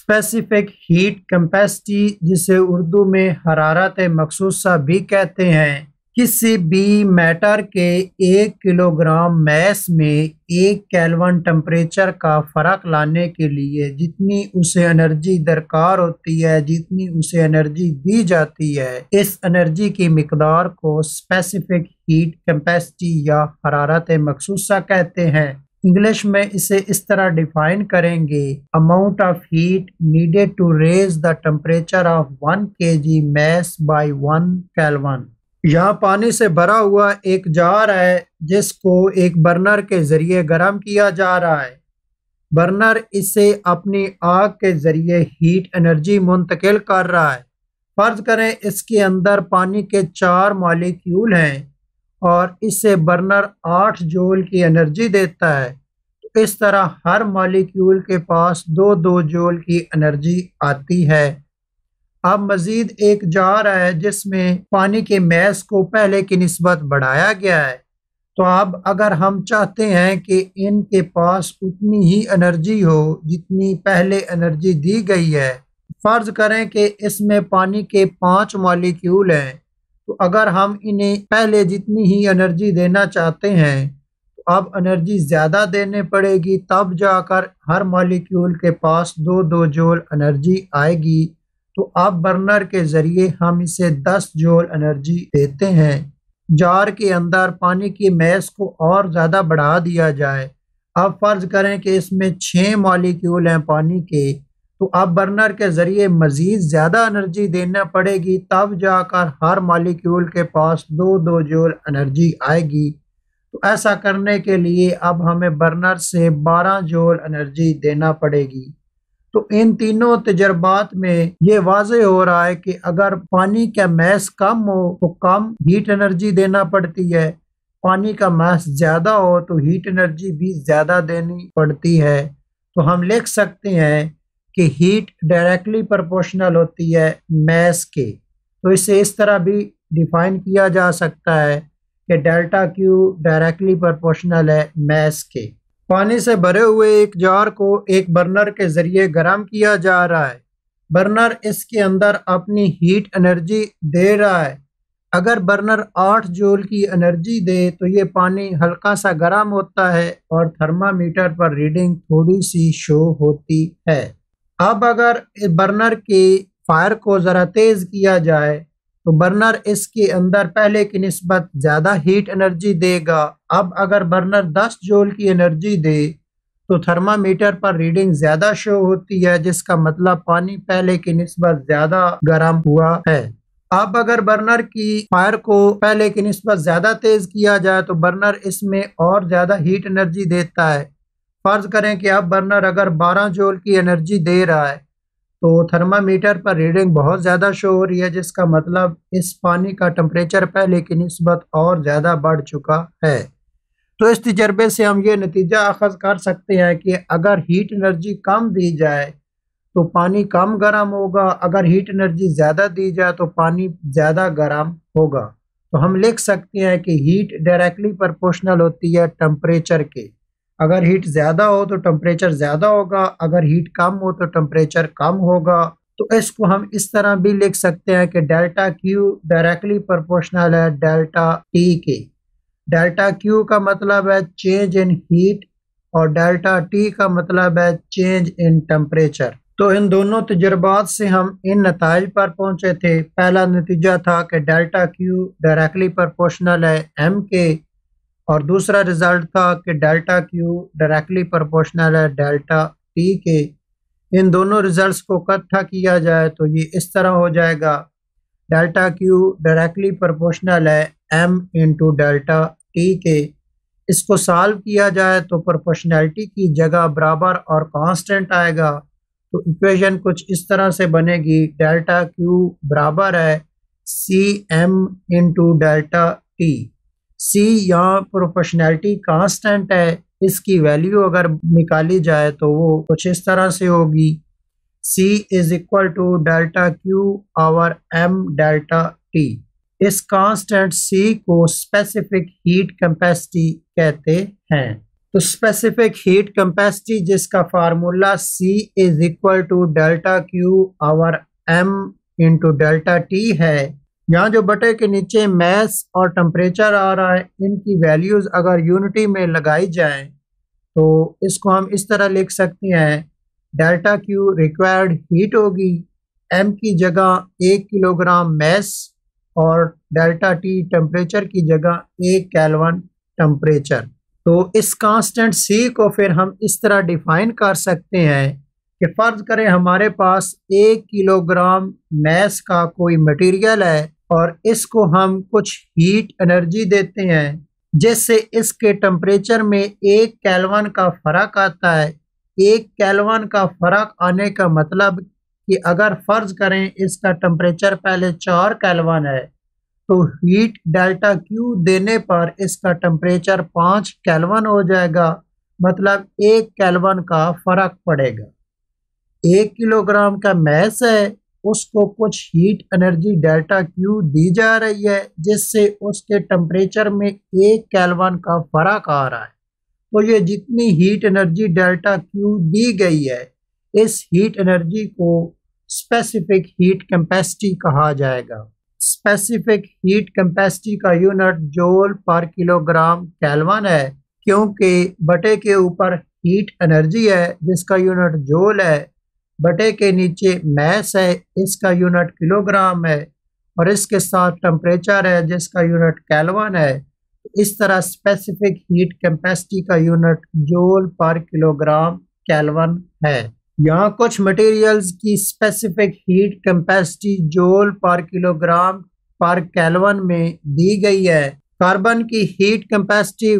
Specific heat capacity, जिसे उर्दू में हरारत मखसूसा भी कहते हैं, किसी भी मैटर के 1 किलोग्राम मैस में 1 केल्विन टेम्परेचर का फ़र्क लाने के लिए जितनी उसे एनर्जी दरकार होती है, जितनी उसे एनर्जी दी जाती है, इस एनर्जी की मिकदार को स्पेसिफिक हीट कैपेसिटी या हरारत मखसूसा कहते हैं। इंग्लिश में इसे इस तरह डिफाइन करेंगे: amount of heat needed to raise the temperature of 1 kg mass by 1 kelvin. यहाँ पानी से भरा हुआ एक जार है जिसको एक बर्नर के जरिए गर्म किया जा रहा है। बर्नर इसे अपनी आग के जरिए हीट एनर्जी मुंतकिल कर रहा है। फर्ज करें इसके अंदर पानी के 4 मॉलिक्यूल हैं और इससे बर्नर 8 जूल की एनर्जी देता है। तो इस तरह हर मॉलिक्यूल के पास 2-2 जूल की एनर्जी आती है। अब मजीद एक जार है जिसमें पानी के मैस को पहले की निस्बत बढ़ाया गया है। तो अब अगर हम चाहते हैं कि इनके पास उतनी ही एनर्जी हो जितनी पहले एनर्जी दी गई है, फर्ज करें कि इसमें पानी के 5 मॉलिक्यूल हैं, तो अगर हम इन्हें पहले जितनी ही एनर्जी देना चाहते हैं तो अब एनर्जी ज़्यादा देने पड़ेगी, तब जाकर हर मॉलिक्यूल के पास 2-2 जूल एनर्जी आएगी। तो अब बर्नर के ज़रिए हम इसे 10 जूल एनर्जी देते हैं। जार के अंदर पानी की मैस को और ज़्यादा बढ़ा दिया जाए। अब फ़र्ज करें कि इसमें 6 मॉलिक्यूल हैं पानी के, तो अब बर्नर के ज़रिए मज़ीद ज़्यादा एनर्जी देना पड़ेगी, तब जाकर हर मॉलिक्यूल के पास 2-2 जूल एनर्जी आएगी। तो ऐसा करने के लिए अब हमें बर्नर से 12 जूल एनर्जी देना पड़ेगी। तो इन तीनों तजर्बात में ये वाज़े हो रहा है कि अगर पानी का मैस कम हो तो कम हीट एनर्जी देना पड़ती है, पानी का मैस ज़्यादा हो तो हीट एनर्जी भी ज़्यादा देनी पड़ती है। तो हम लिख सकते हैं कि हीट डायरेक्टली प्रोपोर्शनल होती है मैस के। तो इसे इस तरह भी डिफाइन किया जा सकता है कि डेल्टा क्यू डायरेक्टली प्रोपोर्शनल है मैस के। पानी से भरे हुए एक जार को एक बर्नर के जरिए गर्म किया जा रहा है। बर्नर इसके अंदर अपनी हीट एनर्जी दे रहा है। अगर बर्नर 8 जूल की एनर्जी दे तो ये पानी हल्का सा गर्म होता है और थर्मामीटर पर रीडिंग थोड़ी सी शो होती है। अब अगर बर्नर की फायर को ज़रा तेज़ किया जाए तो बर्नर इसके अंदर पहले की निस्बत ज़्यादा हीट एनर्जी देगा। अब अगर बर्नर 10 जूल की एनर्जी दे तो थर्मामीटर पर रीडिंग ज़्यादा शो होती है, जिसका मतलब पानी पहले की निस्बत ज़्यादा गर्म हुआ है। अब अगर बर्नर की फायर को पहले की निस्बत ज़्यादा तेज़ किया जाए तो बर्नर इसमें और ज़्यादा हीट एनर्जी देता है। फ़र्ज़ करें कि अब बर्नर अगर 12 जूल की एनर्जी दे रहा है तो थर्मामीटर पर रीडिंग बहुत ज़्यादा शो हो रही है, जिसका मतलब इस पानी का टेम्परेचर पहले की निस्बत और ज़्यादा बढ़ चुका है। तो इस तजर्बे से हम ये नतीजा अखज़ कर सकते हैं कि अगर हीट एनर्जी कम दी जाए तो पानी कम गर्म होगा, अगर हीट एनर्जी ज़्यादा दी जाए तो पानी ज़्यादा गर्म होगा। तो हम लिख सकते हैं कि हीट डायरेक्टली प्रोपोर्शनल होती है टेम्परेचर के। अगर हीट ज़्यादा हो तो टेम्परेचर ज़्यादा होगा, अगर हीट कम हो तो टेम्परेचर कम होगा। तो इसको हम इस तरह भी लिख सकते हैं कि डेल्टा क्यू डायरेक्टली प्रोपोर्शनल है डेल्टा टी के। डेल्टा क्यू का मतलब है चेंज इन हीट और डेल्टा टी का मतलब है चेंज इन टेम्परेचर। तो इन दोनों तजर्बात से हम इन नताइज पर पहुंचे थे। पहला नतीजा था कि डेल्टा क्यू डायरेक्टली प्रोपोर्शनल है एम के, और दूसरा रिजल्ट था कि डेल्टा क्यू डायरेक्टली प्रोपोर्शनल है डेल्टा टी के। इन दोनों रिजल्ट्स को इकट्ठा किया जाए तो ये इस तरह हो जाएगा: डेल्टा क्यू डायरेक्टली प्रोपोर्शनल है एम इंटू डेल्टा टी के। इसको सॉल्व किया जाए तो प्रोपोर्शनैलिटी की जगह बराबर और कांस्टेंट आएगा। तो इक्वेशन कुछ इस तरह से बनेगी: डेल्टा क्यू बराबर है C M into delta T. C यहाँ प्रोपोर्शनैलिटी कांस्टेंट है, इसकी वैल्यू अगर निकाली जाए तो वो कुछ इस तरह से होगी: C is equal to delta Q over M delta T. इस कांस्टेंट C को स्पेसिफिक हीट कैपेसिटी कहते हैं। तो स्पेसिफिक हीट कैपेसिटी जिसका formula C is equal to delta Q over M into delta T है। यहाँ जो बटे के नीचे मैस और टेम्परेचर आ रहा है, इनकी वैल्यूज अगर यूनिटी में लगाई जाएं तो इसको हम इस तरह लिख सकते हैं, डेल्टा क्यू रिक्वायर्ड हीट होगी, M की जगह 1 किलोग्राम मैस और डेल्टा टी टेम्परेचर की जगह 1 केल्विन टेम्परेचर। तो इस कांस्टेंट C को फिर हम इस तरह डिफाइन कर सकते हैं कि फर्ज करें हमारे पास 1 किलोग्राम मैस का कोई मटेरियल है और इसको हम कुछ हीट एनर्जी देते हैं जिससे इसके टेम्परेचर में 1 केल्विन का फर्क आता है। 1 केल्विन का फर्क आने का मतलब कि अगर फर्ज करें इसका टेम्परेचर पहले 4 केल्विन है तो हीट डेल्टा क्यू देने पर इसका टेम्परेचर 5 केल्विन हो जाएगा, मतलब 1 केल्विन का फर्क पड़ेगा। 1 किलोग्राम का मैस है, उसको कुछ हीट एनर्जी डेल्टा क्यू दी जा रही है जिससे उसके टेम्परेचर में 1 केल्विन का फर्क आ रहा है। तो ये जितनी हीट एनर्जी डेल्टा क्यू दी गई है, इस हीट एनर्जी को स्पेसिफिक हीट कैपेसिटी कहा जाएगा। स्पेसिफिक हीट कैपेसिटी का unit joule per kilogram kelvin है, क्योंकि बटे के ऊपर हीट एनर्जी है जिसका यूनिट जूल है, बटे के नीचे मैस है इसका यूनिट किलोग्राम है और इसके साथ टेम्परेचर है जिसका यूनिट केल्विन है। इस तरह स्पेसिफिक हीट कैपेसिटी का unit joule per kilogram kelvin है। यहाँ कुछ मटेरियल्स की specific heat capacity joule per kilogram per kelvin में दी गई है। कार्बन की heat capacity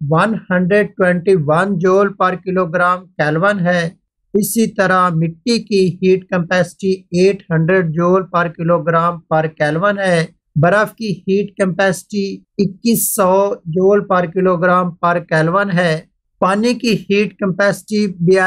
121 joule per kilogram kelvin है। इसी तरह मिट्टी की heat capacity 800 joule per kilogram per kelvin है। बर्फ की heat capacity 2100 joule per kilogram per kelvin है। पानी की heat capacity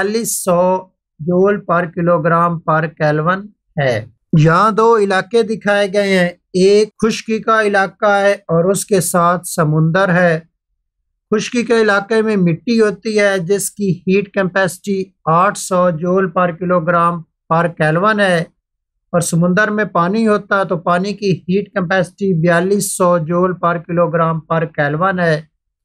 4200 joule per kilogram per kelvin है। यहाँ दो इलाके दिखाए गए हैं, एक खुश्की का इलाका है और उसके साथ समुंदर है। खुश्की के इलाके में मिट्टी होती है जिसकी heat capacity 800 joule per kilogram per kelvin है और समुंदर में पानी होता है तो पानी की heat capacity 4200 joule per kilogram per kelvin है।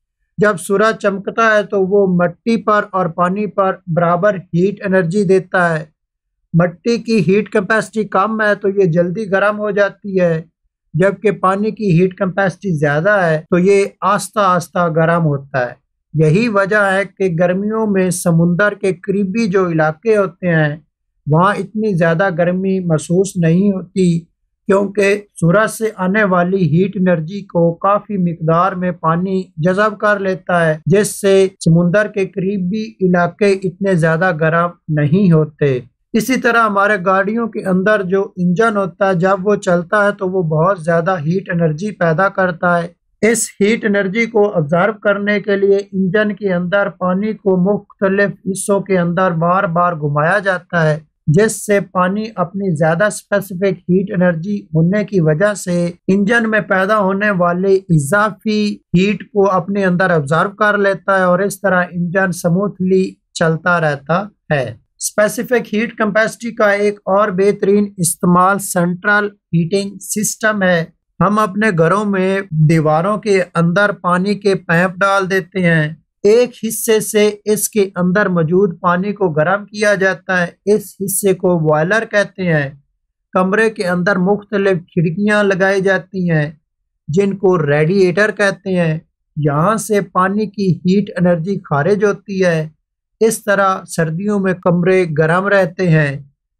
जब सूरज चमकता है तो वो मिट्टी पर और पानी पर बराबर हीट एनर्जी देता है। मिट्टी की हीट कैपेसिटी कम है तो ये जल्दी गर्म हो जाती है, जबकि पानी की हीट कैपेसिटी ज़्यादा है तो ये आस्ता आस्ता गर्म होता है। यही वजह है कि गर्मियों में समुंदर के करीबी जो इलाके होते हैं वहाँ इतनी ज़्यादा गर्मी महसूस नहीं होती, क्योंकि सूरज से आने वाली हीट एनर्जी को काफ़ी मिकदार में पानी जज़ब कर लेता है, जिससे समुंदर के करीबी इलाके इतने ज़्यादा गर्म नहीं होते। इसी तरह हमारे गाड़ियों के अंदर जो इंजन होता है, जब वो चलता है तो वो बहुत ज़्यादा हीट एनर्जी पैदा करता है। इस हीट एनर्जी को ऑब्जर्व करने के लिए इंजन के अंदर पानी को मुख्तलिफ हिस्सों के अंदर बार बार घुमाया जाता है, जिससे पानी अपनी ज़्यादा स्पेसिफिक हीट एनर्जी होने की वजह से इंजन में पैदा होने वाले इजाफी हीट को अपने अंदर ऑब्जर्व कर लेता है और इस तरह इंजन स्मूथली चलता रहता है। स्पेसिफिक हीट कैपेसिटी का एक और बेहतरीन इस्तेमाल सेंट्रल हीटिंग सिस्टम है। हम अपने घरों में दीवारों के अंदर पानी के पाइप डाल देते हैं, एक हिस्से से इसके अंदर मौजूद पानी को गर्म किया जाता है, इस हिस्से को बॉयलर कहते हैं। कमरे के अंदर मुख्तलिफ खिड़कियां लगाई जाती हैं जिनको रेडिएटर कहते हैं, यहाँ से पानी की हीट एनर्जी खारिज होती है। इस तरह सर्दियों में कमरे गर्म रहते हैं।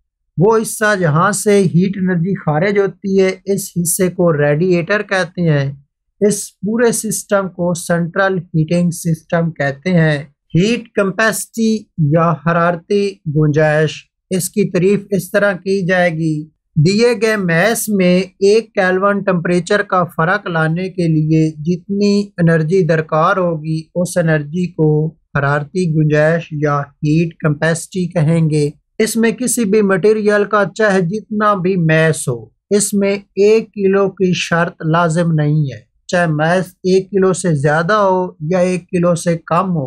वो हिस्सा जहाँ से हीट एनर्जी खारिज होती है, इस हिस्से को रेडिएटर कहते हैं। इस पूरे सिस्टम को सेंट्रल हीटिंग सिस्टम कहते हैं। हीट कैपेसिटी या हरारती गुंजाइश, इसकी तारीफ इस तरह की जाएगी, दिए गए मैस में 1 केल्विन टेम्परेचर का फर्क लाने के लिए जितनी एनर्जी दरकार होगी उस एनर्जी को हरारती गुंजाइश या हीट कैपेसिटी कहेंगे। इसमें किसी भी मटेरियल का चाहे जितना भी मैस हो, इसमें 1 किलो की शर्त लाजिम नहीं है। चाहे मैस 1 किलो से ज्यादा हो या 1 किलो से कम हो,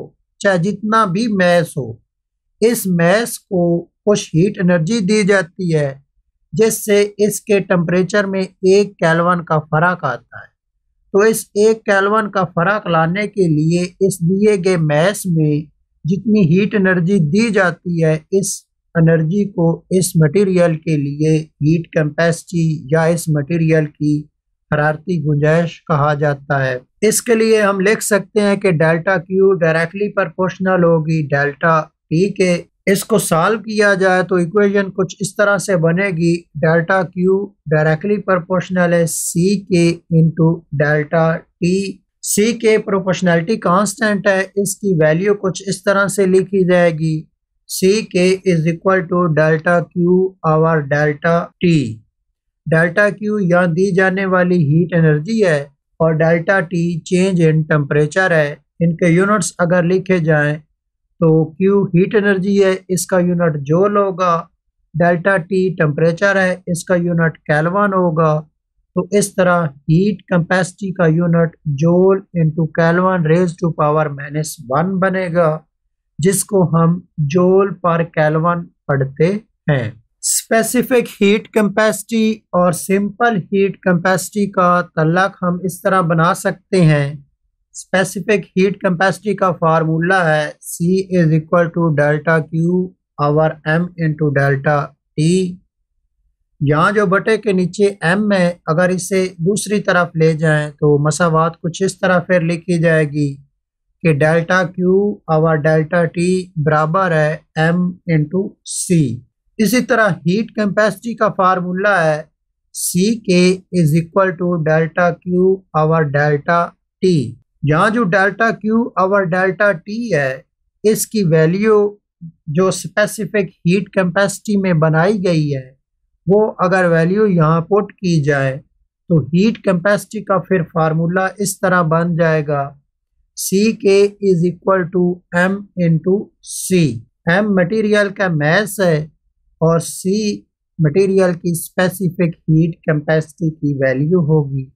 चाहे जितना भी मैस हो, इस मैस को कुछ हीट एनर्जी दी जाती है जिससे इसके टेम्परेचर में 1 केल्विन का फर्क आता है। तो इस 1 केल्विन का फर्क लाने के लिए इस दिए गए मैस में जितनी हीट एनर्जी दी जाती है, इस एनर्जी को इस मटेरियल के लिए हीट कैपेसिटी या इस मटेरियल की हरारती गुंजाइश कहा जाता है। इसके लिए हम लिख सकते हैं कि डेल्टा क्यू डायरेक्टली प्रोपोर्शनल होगी डेल्टा टी के। इसको सॉल्व किया जाए तो इक्वेशन कुछ इस तरह से बनेगी, डेल्टा क्यू डायरेक्टली प्रोपोर्शनल है सी के इंटू डेल्टा टी। सी के प्रोपोर्शनैलिटी कांस्टेंट है, इसकी वैल्यू कुछ इस तरह से लिखी जाएगी, सी के is equal to delta Q over delta T. Delta Q यहाँ दी जाने वाली हीट एनर्जी है और delta T change in temperature है। इनके यूनिट्स अगर लिखे जाएं तो क्यू हीट एनर्जी है, इसका यूनिट जूल होगा, डेल्टा टी टेम्परेचर है, इसका यूनिट केल्विन होगा। तो इस तरह हीट कैपेसिटी का unit joule into kelvin raise to power -1 बनेगा, जिसको हम जूल पर केल्विन पढ़ते हैं। स्पेसिफिक हीट कैपेसिटी और सिंपल हीट कैपेसिटी का तल्लक हम इस तरह बना सकते हैं। स्पेसिफिक हीट कैपेसिटी का फार्मूला है C is equal to delta Q over M into delta T. यहाँ जो बटे के नीचे M है, अगर इसे दूसरी तरफ ले जाएं तो मसावात कुछ इस तरह फिर लिखी जाएगी कि delta Q over delta T बराबर है M इंटू सी। इसी तरह हीट कैपेसिटी का फार्मूला है C के is equal to delta Q over delta T. यहाँ जो delta Q over delta T है, इसकी वैल्यू जो स्पेसिफिक हीट कैपेसिटी में बनाई गई है, वो अगर वैल्यू यहाँ पुट की जाए तो हीट कैपेसिटी का फिर फार्मूला इस तरह बन जाएगा, सी के is equal to M into C. M material का मैस है और सी मटेरियल की स्पेसिफिक हीट कैपेसिटी की वैल्यू होगी।